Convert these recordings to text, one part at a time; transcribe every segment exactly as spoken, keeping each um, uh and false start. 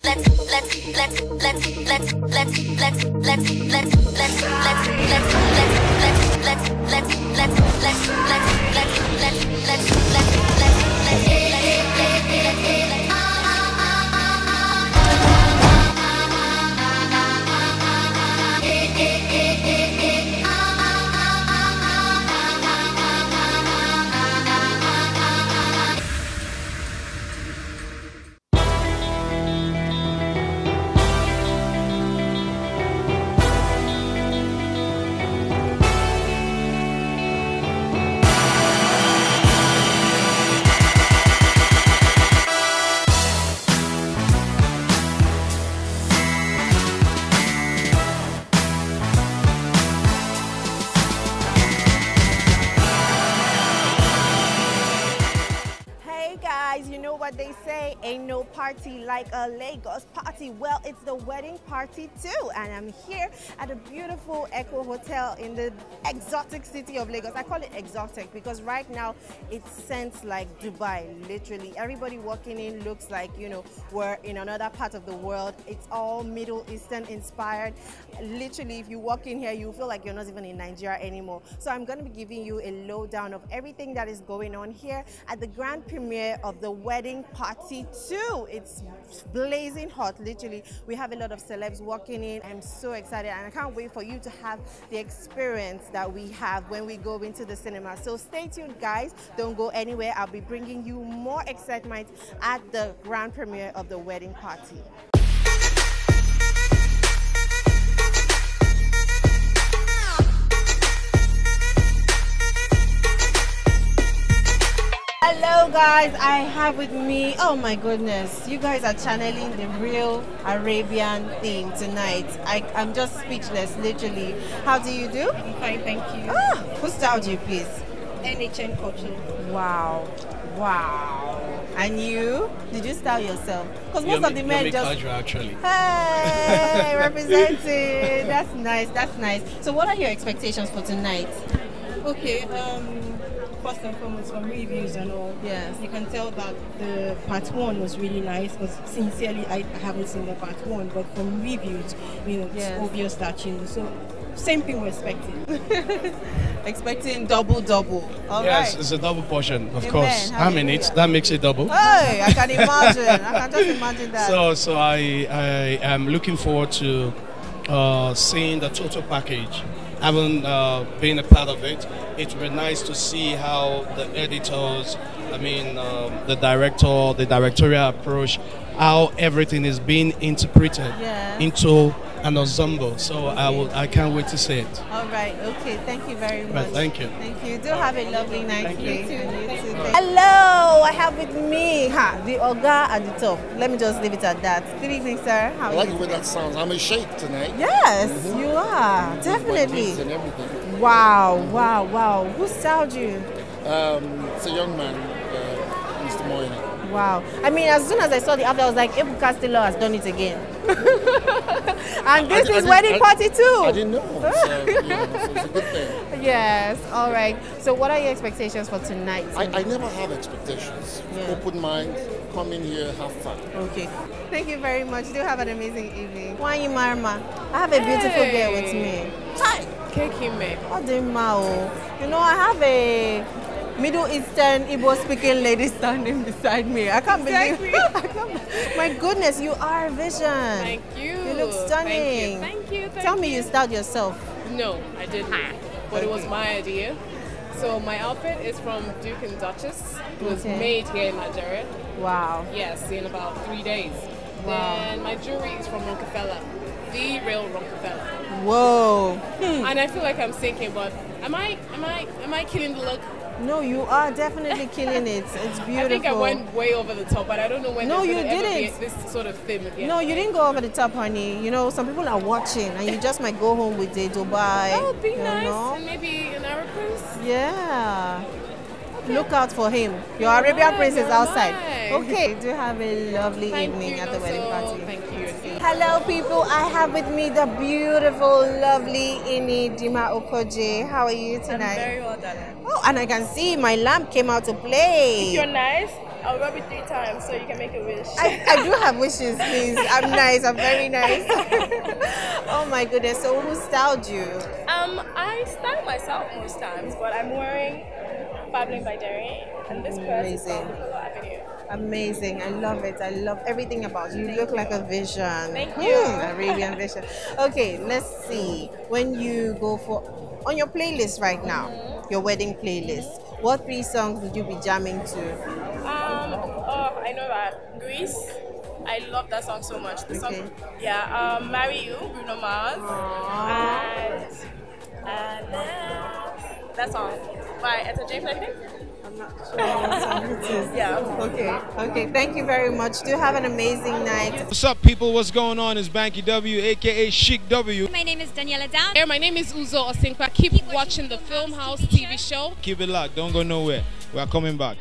You know what they say, ain't no party like a Lagos party. Well, it's the wedding party too, and I'm here at a beautiful Echo Hotel in the exotic city of Lagos. I call it exotic because right now it scents like Dubai, literally. Everybody walking in looks like, you know, we're in another part of the world. It's all Middle Eastern inspired. Literally, if you walk in here, you feel like you're not even in Nigeria anymore. So I'm going to be giving you a lowdown of everything that is going on here at the grand premiere of the wedding party too. It's blazing hot, literally. We have a lot of celebs walking in. I'm so excited and I can't wait for you to have the experience that we have when we go into the cinema. So stay tuned, guys. Don't go anywhere. I'll be bringing you more excitement at the grand premiere of the wedding party. Hello guys, I have with me, oh my goodness, you guys are channeling the real Arabian theme tonight. I, I'm just speechless, literally. How do you do? I'm fine, thank you. Ah, who styled you, please? N H N Culture. Wow, wow. And you? Did you style yourself? Because most you're of the men just... Culture, actually. Hey, represented. That's nice, that's nice. So what are your expectations for tonight? Okay, um... first and foremost, from reviews and all, yes, you can tell that the part one was really nice. Because sincerely, I haven't seen the part one, but from reviews, you know, yes, it's obvious that, you know, so same thing we're expecting. Expecting double, double. All yes, right. It's a double portion, of Amen. course. How I'm in it. That makes it double. Hey, I can imagine. I can just imagine that. So, so I, I am looking forward to uh, seeing the total package. Haven't uh, been a part of it. It would be nice to see how the editors, I mean, um, the director, the directorial approach, how everything is being interpreted yeah. into an ensemble. So okay. I will, I can't wait to see it. All right. Okay. Thank you very much. Right, thank you. Thank you. Do have a lovely night. Thank you. You too. You too. Hello. I have with me ha, the Oga at the top. Let me just leave it at that. Good evening, sir. How are I like you? the way that sounds. I'm a sheikh tonight. Yes, mm-hmm. you are. Definitely. And everything. Wow. Wow. Wow. Who styled you? Um, it's a young man, uh, Mister Moyne. Wow. I mean, as soon as I saw the outfit, I was like, Ebu Castillo has done it again. And this I, is I wedding I, party too. I didn't know. So, you know, so it's a good thing. Yes. All right. So what are your expectations for tonight? I, I never have expectations. Yeah. Open mind, come in here, have fun. Okay. Thank you very much. Do have an amazing evening. Wanyi Marma. I have a beautiful hey. girl with me. Hi. Kekime. Oh, you know, I have a Middle Eastern Igbo speaking lady standing beside me. I can't exactly. believe I can't, my goodness, you are a vision. Thank you. You look stunning. Thank you. Thank you. Thank Tell you. me you styled yourself. No, I didn't. But okay. It was my idea. So my outfit is from Duke and Duchess. It was okay. made here in Nigeria. Wow. Yes, in about three days. Wow. And my jewelry is from Rockefeller. The real Rockefeller. Whoa. Hmm. And I feel like I'm sinking, but am I am I am I killing the look? No, you are definitely killing it. It's beautiful. I think I went way over the top, but I don't know when no, there's you ever didn't. be this sort of thing again. No, you didn't go over the top, honey. You know, some people are watching, and you just might go home with a Dubai. That would be you nice, know? and maybe an Arab prince. Yeah. Okay. Look out for him. Your you're Arabian right, prince is outside. Right. Okay. Do have a lovely Thank evening you, at the wedding so, party. Thank you. Hello, people. I have with me the beautiful, lovely Ini Dima Okoje. How are you tonight? I'm very well, darling. Oh, and I can see my lamp came out to play. If you're nice, I'll rub it three times so you can make a wish. I, I do have wishes, please. I'm nice. I'm very nice. Oh my goodness. So who styled you? Um, I style myself most times, but I'm wearing Fablin by Derry, and this purse is from Polo Avenue. Amazing. I love it. I love everything about you. You look like a vision. Thank you. Hmm, Arabian vision. Okay, let's see. When you go for, on your playlist right now, mm-hmm. your wedding playlist, what three songs would you be jamming to? Um, oh, I know that. Grease. I love that song so much. The okay. song, yeah, um, Marry You, Bruno Mars. And, and then that song by Etta James, I think. I'm not sure what song it is. Yeah. Okay. Okay. Thank you very much. Do have an amazing night. What's up, people? What's going on? It's Banky W, aka Chic W. My name is Daniela Down. Hey, my name is Uzo Osinkwa. Keep, Keep watching the Film House T V show. Keep it locked. Don't go nowhere. We are coming back.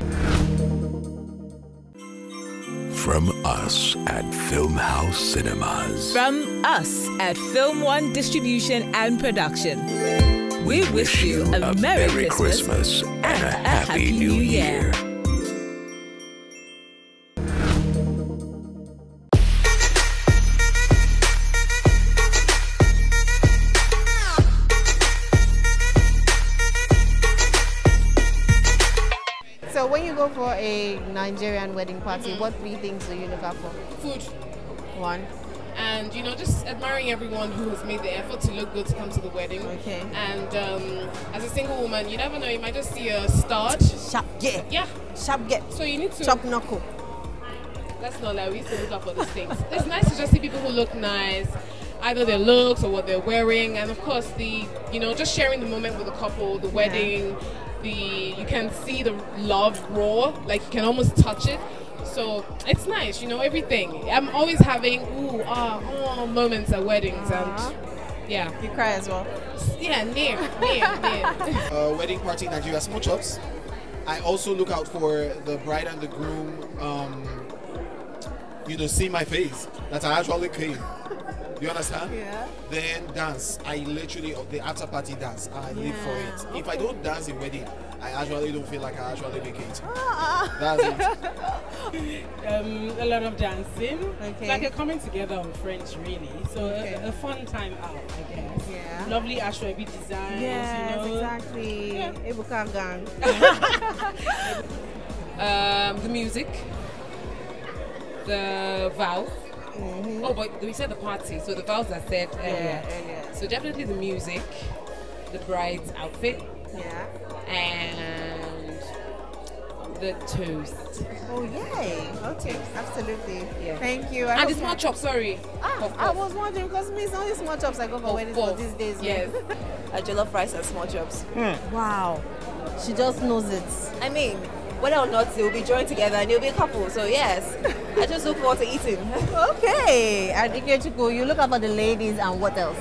From us at Film House Cinemas. From us at Film One Distribution and Production. We wish, wish you a, a Merry, Merry Christmas, Christmas and, and a Happy, Happy New Year. year. So when you go for a Nigerian wedding party, mm-hmm. what three things do you look out for? Food. One. And, you know, just admiring everyone who has made the effort to look good to come to the wedding. Okay. And um, as a single woman, you never know, you might just see a start. Sharp get. Yeah. Sharp get. So you need to... Chop knuckle. That's not like we used to look up for these things. It's nice to just see people who look nice, either their looks or what they're wearing. And, of course, the, you know, just sharing the moment with the couple, the wedding, yeah. the you can see the love raw, like you can almost touch it. So it's nice, you know, everything. I'm always having ooh, ah, oh moments at weddings, uh-huh. and yeah. You cry as well? Yeah, near, near, near. Uh, wedding party in Nigeria, small chops. I also look out for the bride and the groom, um, you know, see my face, that I actually came. You understand? Yeah. Then dance. I literally, the after party dance, I yeah. live for it. Okay. If I don't dance in wedding, I actually don't feel like I actually make it. Ah. That's it. um, a lot of dancing. Okay. Like a coming together of friends, really. So okay. a, a fun time out, I guess. Yeah. Lovely Ashwebi designs. Yes, you know? exactly. Yeah. Ebuka gang. um, the music. The vows. Mm-hmm. Oh, but we said the party, so the vows are said earlier. Yeah, earlier. So definitely the music, the bride's outfit, yeah, and the toast. Oh yay! Okay, absolutely. Yeah. Thank you. I and the small chops. Sorry. Ah, I was wondering because me, it's only small chops I go for weddings for these days. Yes. A jollof rice and small chops. Mm. Wow. She just knows it. I mean, whether or not they'll be joined together and they'll be a couple. So yes, I just look forward to eating. Okay. And Ikechukwu, you look up for the ladies and what else?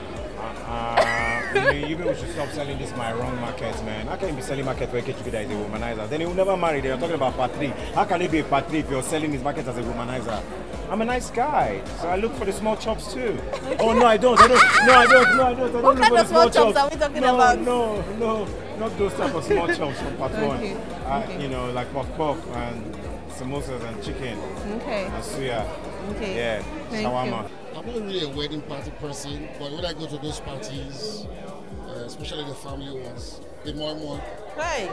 Uh, you people should stop selling this my wrong market, man. How can you be selling market where Ikechukwu that is a womanizer? Then he will never marry. They are talking about part three. How can it be a part three if you're selling his market as a womanizer? I'm a nice guy, so I look for the small chops too. Okay. Oh no, I don't. I don't. No, I don't. No, I don't. I don't what look kind for of the small small chops, chops are we talking no, about? No, no, not those type of small chops from part okay. one. Uh, okay. You know, like puff puff and samosas and chicken. Okay. And suya. Okay. Yeah. Thank shawarma. You. I'm not really a wedding party person, but when I go to those parties, uh, especially the family ones, the moi moi. Hey.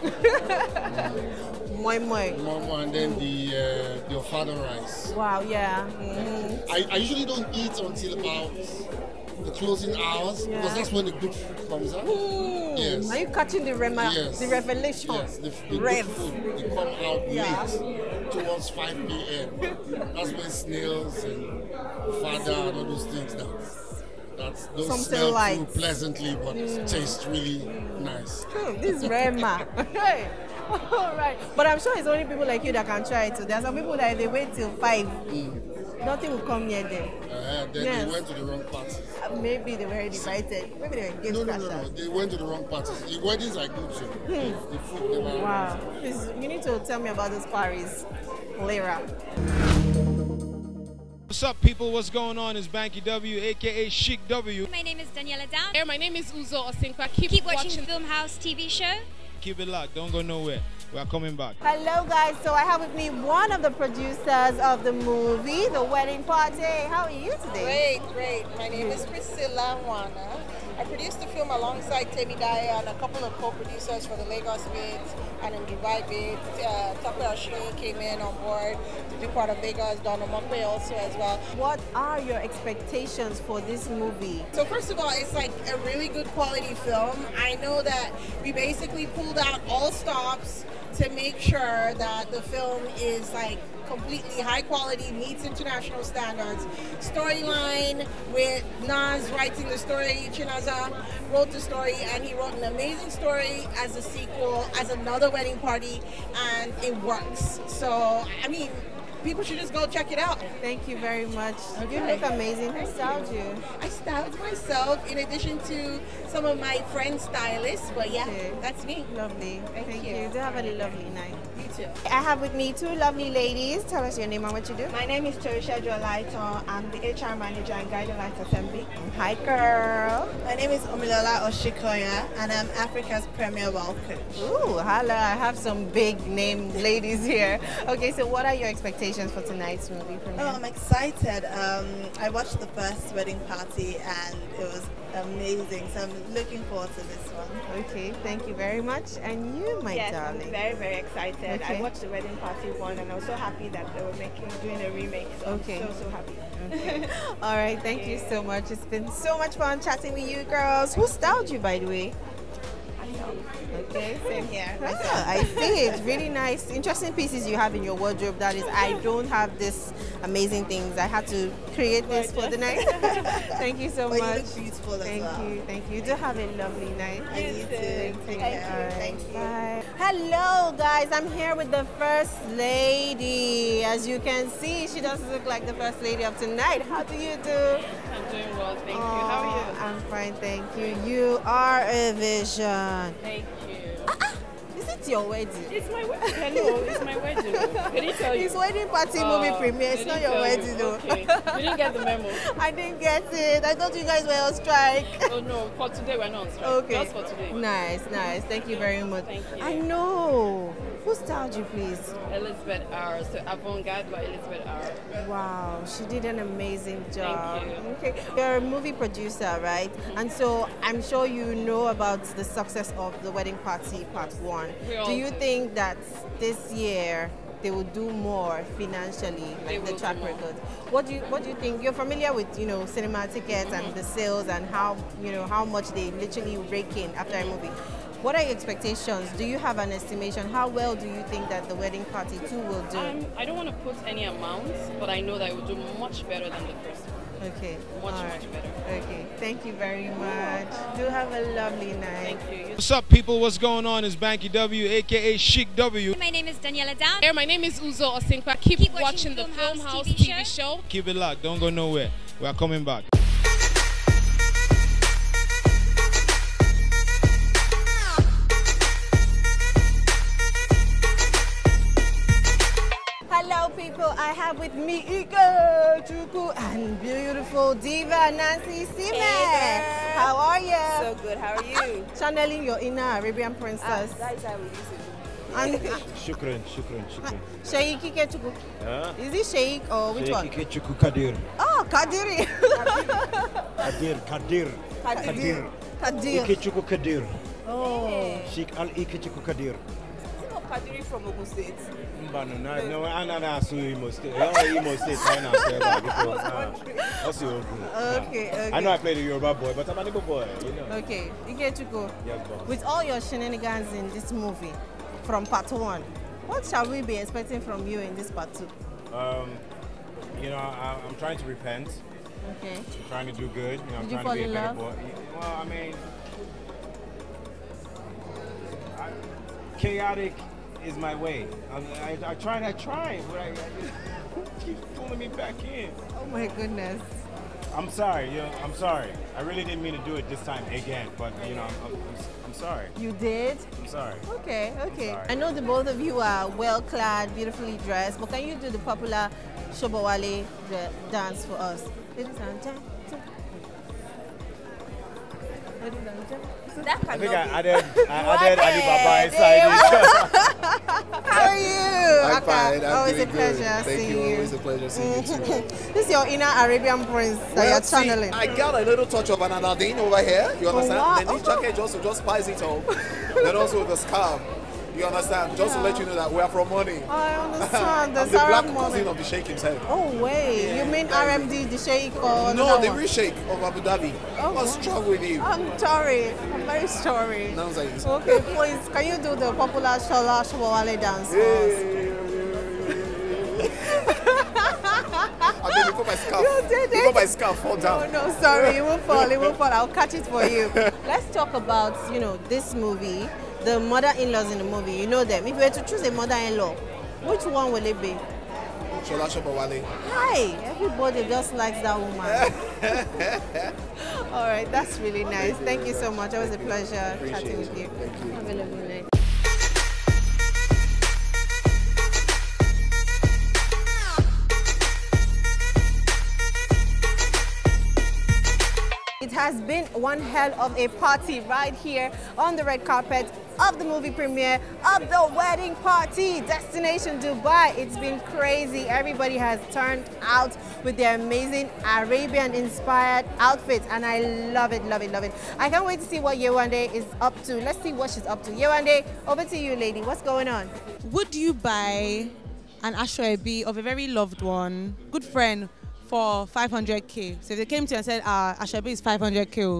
Moi moi. Moi moi, and then the uh, the ofada rice. Wow, yeah. Mm-hmm. I, I usually don't eat until about the closing hours yeah. because that's when the good food comes out. Mm. Yes. Are you catching the rema yes. the revelation? Yes, the, the Rev. good food they come out yeah. late towards five P M That's when snails and fada and all those things that that's those Something smell like food pleasantly but mm. taste really nice. Hmm, this is Rema. Hey. All right. But I'm sure it's only people like you that can try it. So there are some people that if they wait till five, mm. nothing will come near them. Uh, then yes. they went to the wrong party. Uh, maybe they were invited. Maybe they were engaged. No, no, no, no. They went to the wrong parties. The weddings are good too. Hmm. The food they were. Wow. Please, you need to tell me about those parties later. What's up, people? What's going on? It's Banky W, aka Chic W. My name is Daniela Down. Hey, my name is Uzo Osinkwa. Keep, Keep watching, watching Film House T V show. Keep it locked. Don't go nowhere. We are coming back. Hello guys, so I have with me one of the producers of the movie, The Wedding Party. How are you today? Great, great. My name is Priscilla Wana. I produced the film alongside Temi Daya and a couple of co-producers for the Lagos bit and in Dubai bit. Uh, Tape Ashiri came in on board to do part of Lagos, Donna Mokwe also as well. What are your expectations for this movie? So first of all, it's like a really good quality film. I know that we basically pulled out all stops to make sure that the film is like completely high quality, meets international standards. Storyline with Nas writing the story, Chinaza wrote the story, and he wrote an amazing story as a sequel, as another wedding party, and it works. So, I mean, people should just go check it out. Thank you very much. Okay. You look amazing. Who styled you? I styled myself in addition to some of my friend stylists, but yeah, okay. That's me. Lovely. Thank, Thank you. you. Do have a lovely night. You too. I have with me two lovely ladies. Tell us your name and what you do. My name is Terisha Jolaito. I'm the H R manager in Guiding Light Assembly. Hi, girl. My name is Omilola Oshikoya, and I'm Africa's premier wealth coach. Ooh, holla. I have some big name ladies here. Okay, so what are your expectations for tonight's movie premiere? Oh, I'm excited. Um, I watched the first wedding party and it was amazing. So I'm looking forward to this one. Okay, thank you very much. And you, my yes, darling? I'm very, very excited. Okay. I watched the wedding party one and I was so happy that they were making doing a remake. So okay. I'm so, so happy. Okay. All right, thank you so much. It's been so much fun chatting with you girls. Who styled you, by the way? Okay, same here. Ah, I see it. Really nice, interesting pieces you have in your wardrobe. That is, I don't have this amazing things. I had to create this for the night. Thank you so well, much. You look beautiful as Thank well. you, thank you. Do have a lovely night. And you too. Thank you. Thank you. Right. Thank you. Bye. Hello, guys. I'm here with the first lady. As you can see, she doesn't look like the first lady of tonight. How do you do? I'm doing well, thank oh, you. How are you? I'm fine, thank you. You are a vision. Thank you. Is it your wedding? It's my wedding. Hello, it's my wedding. Did he tell you? It's wedding party uh, movie premiere. It's not your wedding, though. Okay. You didn't get the memo. I didn't get it. I thought you guys were on strike. Oh no, for today we're not on strike. Okay. Just for today. Nice, nice. Thank you very much. Thank you. I know. Who styled you, please? Elizabeth R. So Avant-Garde by Elizabeth R. Wow, she did an amazing job. Thank you. Okay, you're a movie producer, right? Mm-hmm. And so I'm sure you know about the success of The Wedding Party Part One. Do you do. think that this year they will do more financially, like the track record? What do you What do you think? You're familiar with, you know, cinema tickets and the sales and how you know how much they literally rake in after a movie. What are your expectations? Do you have an estimation? How well do you think that The Wedding Party two will do? Um, I don't want to put any amounts, but I know that it will do much better than the first one. Okay. Much, All right. much better. Okay. Thank you very much. Do have a lovely night. Thank you. What's up, people? What's going on? It's Banky W, aka Chic W. My name is Daniela Down. Hey, my name is Uzo Osinkwa. Keep, Keep watching, watching the Film House T V, T V show. show. Keep it locked. Don't go nowhere. We are coming back. Hello, people. I have with me Ike Chuku and beautiful diva Nancy Sime. Hey, how are you? So good. How are you? Channeling your inner Arabian princess. Ah, that is how we use it. And shukran, shukran, shukran. Sheikh Ike Chuku. Huh? Is it Sheikh or which Sheikh one? Ike Chuku Kadir. Oh, Kadiri. Kadir, Kadir. Kadir. Kadir. Ike Chuku Kadir. Oh. Sheikh Al Ike Chuku Kadir. Kadiri from Ogun State. Mbano, no, no, I'm not so Imo State. Imo State, I'm not sure about it. What's your Okay, okay. I know I played a Yoruba boy, but I'm an Igbo boy, you know. Okay, Ike Chuku. Yes, boss. With all your shenanigans in this movie, from part one, what shall we be expecting from you in this part two? Um, you know, I, I'm trying to repent. Okay. I'm trying to do good. You know, I'm Did you trying fall to be in a better love? boy. Well, I mean, I, chaotic is my way. I, I, I try and I try, but I, I just keep pulling me back in. Oh my goodness. I'm sorry. You know, I'm sorry. I really didn't mean to do it this time again, but you know, I'm, I'm, I'm sorry. You did? I'm sorry. Okay, okay. sorry. I know the both of you are well clad, beautifully dressed, but can you do the popular Shobowale dance for us? Ladies and gentlemen. That I think I cannot added, I added Alibaba inside. How are you? I'm Aka? fine. I'm Always a doing pleasure good. Thank seeing you. you. Always a pleasure seeing you too. This is your inner Arabian prince that Well, you're see, channeling. I got a little touch of an Aladdin over here. You understand? Oh, wow. Then this jacket just just spice it up. Then also the scarf. You understand? Just to let you know that we are from money. I understand. The I'm the black Arab cousin moment. of the Sheikh himself. Oh, wait. Yeah, you mean that R is M D, the Sheikh, or No, another the one? real Sheikh of Abu Dhabi. Oh, What's wow. wrong with you? I'm sorry. I'm very sorry. No, it's like this. Okay, please, can you do the popular Shola Shawale dance for us? I mean, before my scarf, You did it. before my scarf fall down. Oh, no, sorry. It will fall. It will fall. I'll catch it for you. Let's talk about, you know, this movie, the mother-in-laws in the movie. You know them. If you were to choose a mother-in-law, which one will it be? Shola Shobawale. Hi. Everybody just likes that woman. All right. That's really nice. Thank you so much. It was a pleasure Appreciate chatting with it. you. Thank you. Have a lovely night. It has been one hell of a party right here on the red carpet of the movie premiere of The Wedding Party, Destination Dubai. It's been crazy. Everybody has turned out with their amazing Arabian-inspired outfits, and I love it, love it, love it. I can't wait to see what Yewande is up to. Let's see what she's up to. Yewande, over to you, lady. What's going on? Would you buy an Asoebi of a very loved one, good friend, for five hundred K? So if they came to you and said, uh, Asoebi is five hundred K.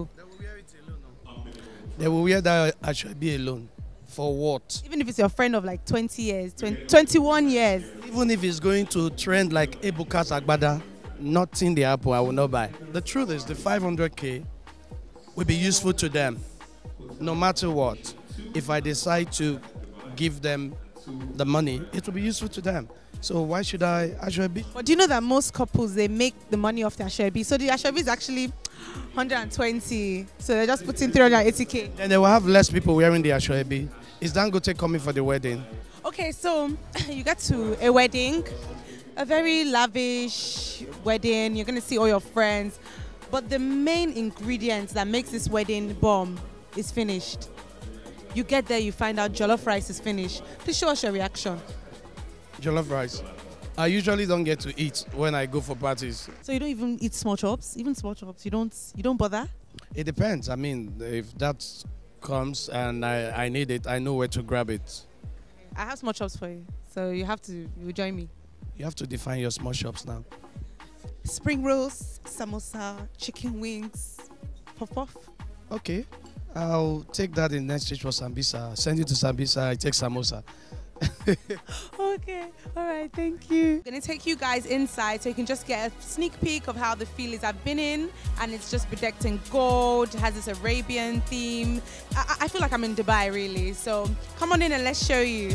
They will wear that Asoebi alone. For what? Even if it's your friend of like twenty years, twenty, twenty-one years. Even if it's going to trend like Ebuka's Agbada, not in the Apple, I will not buy. The truth is the five hundred K will be useful to them no matter what. If I decide to give them the money, it will be useful to them. So why should I Asoebi? But do you know that most couples, they make the money off the Asoebi? So the Asoebi is actually one hundred twenty. So they're just putting three hundred eighty K. Then they will have less people wearing the Asoebi. Is Dangote coming for the wedding? Okay, so you get to a wedding, a very lavish wedding. You're going to see all your friends. But the main ingredient that makes this wedding bomb is finished. You get there, you find out jollof rice is finished. Please show us your reaction. Jollof rice. I usually don't get to eat when I go for parties. So you don't even eat small chops? Even small chops, you don't you don't bother? It depends. I mean, if that comes and I, I need it, I know where to grab it. I have small chops for you. So you have to you join me. You have to define your small shops now. Spring rolls, samosa, chicken wings, puff puff. Okay. I'll take that in next stage for Sambisa. Send you to Sambisa, I take samosa. Okay, all right, thank you. I'm gonna take you guys inside so you can just get a sneak peek of how the feel is. I've been in, and it's just bedecked in gold, it has this Arabian theme. I, I feel like I'm in Dubai, really. So come on in and let's show you.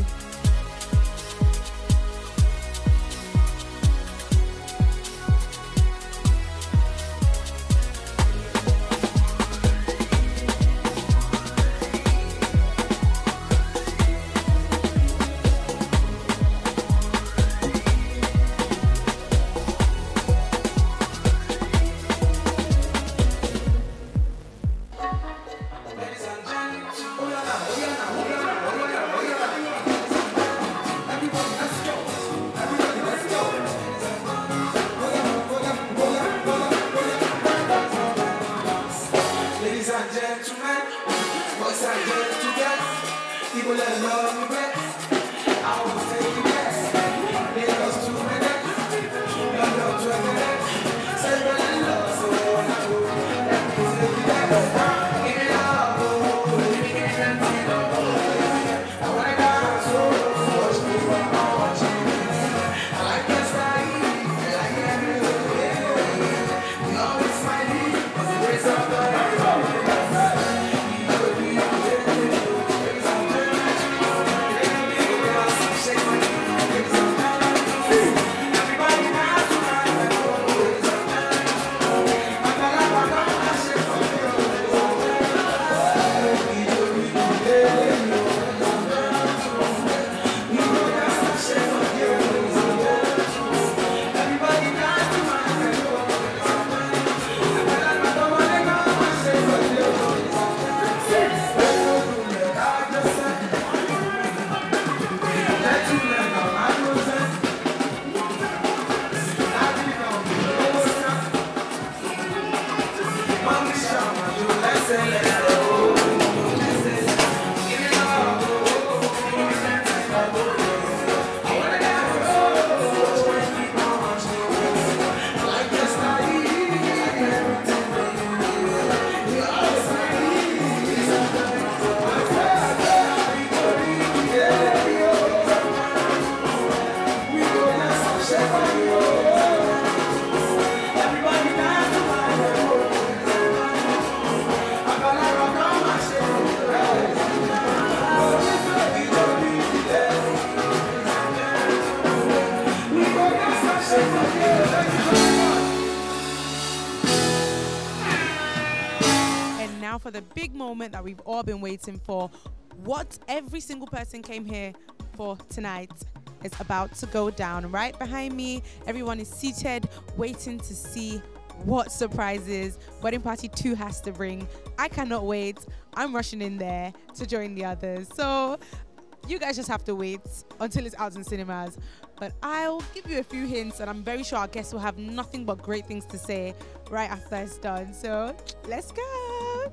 now for the big moment that we've all been waiting for. What every single person came here for tonight is about to go down. Right behind me, everyone is seated, waiting to see what surprises Wedding Party two has to bring. I cannot wait. I'm rushing in there to join the others. So you guys just have to wait until it's out in cinemas. But I'll give you a few hints, and I'm very sure our guests will have nothing but great things to say right after it's done. So let's go.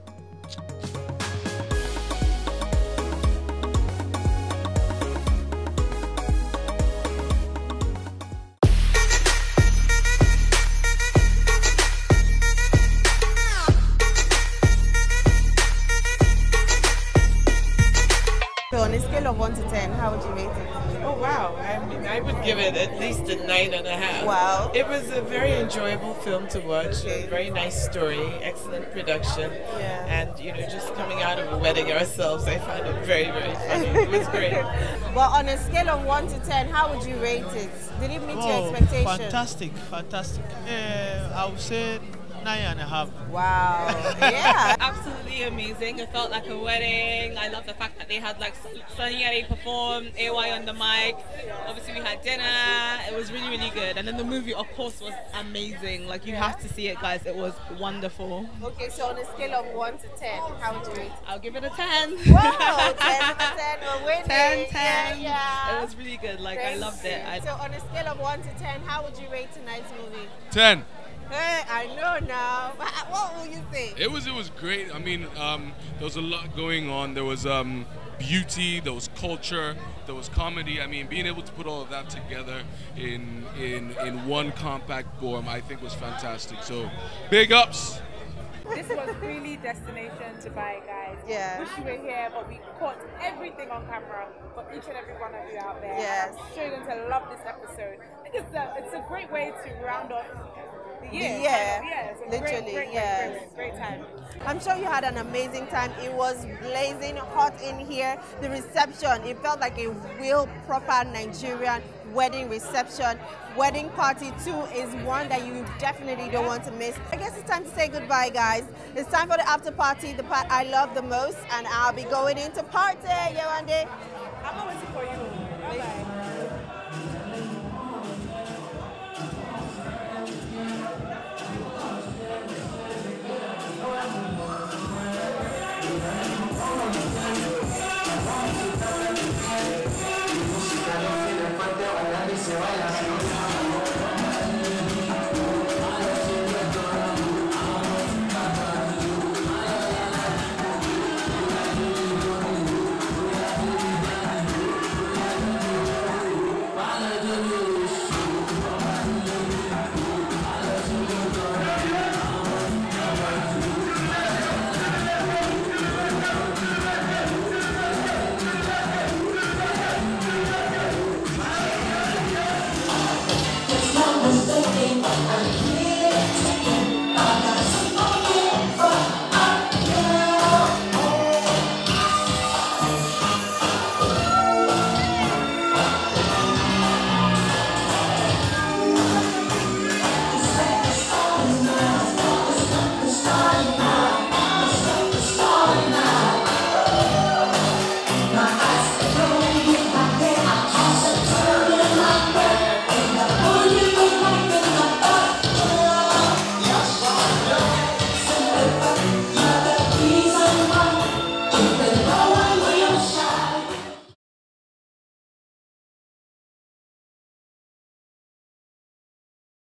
So on a scale of one to ten, how would you rate it? Oh wow! I mean, I would give it at least a nine and a half. Wow! It was a very enjoyable film to watch. Okay. A very nice story, excellent production, yeah. And you know, just coming out of a wedding ourselves, I found it very, very funny. It was great. Well, on a scale of one to ten, how would you rate it? Did it meet oh, your expectations? Fantastic, fantastic. Uh, I would say nine and a half. Wow. Yeah. Absolutely amazing. It felt like a wedding. I love the fact that they had like Sunny Ade perform, A Y on the mic. Obviously we had dinner. It was really, really good. And then the movie, of course, was amazing. Like you yeah. have to see it, guys. It was wonderful. Okay, so on a scale of one to ten, how would you rate it? I'll give it a ten. Wow, ten out of ten. We're winning. ten, ten. Yeah, yeah. It was really good. Like Thanks. I loved it. I so on a scale of one to ten, how would you rate tonight's movie? ten. Hey, I know now. What will you say? It was it was great. I mean, um, there was a lot going on. There was um, beauty, there was culture, there was comedy. I mean, being able to put all of that together in in in one compact form, I think was fantastic. So, big ups. This was really destination Dubai, guys. Yeah. Wish you were here, but we caught everything on camera for each and every one of you out there. Yes. I'm sure you're going to love this episode. I think it's a, it's a great way to round off the year. Yeah, yeah it's a literally, great, great, yes. great, great, great time. I'm sure you had an amazing time. It was blazing hot in here. The reception, it felt like a real proper Nigerian wedding reception. Wedding Party two is one that you definitely don't want to miss. I guess it's time to say goodbye, guys. It's time for the after party, the part I love the most, and I'll be going into party, Yewande.